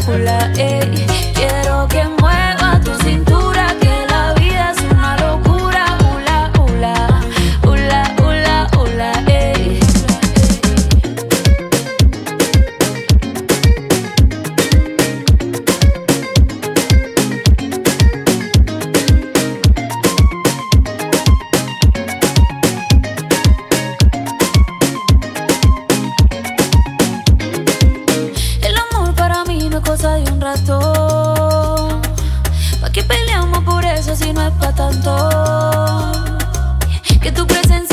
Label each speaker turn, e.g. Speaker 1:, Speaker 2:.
Speaker 1: ula, ey. Quiero que mueva tu cintura, que la vida es una locura, ula, ula, ula, ula, ula, ey. Cosa de un rato, ¿pa' qué peleamos por eso si no es pa' tanto? Que tu presencia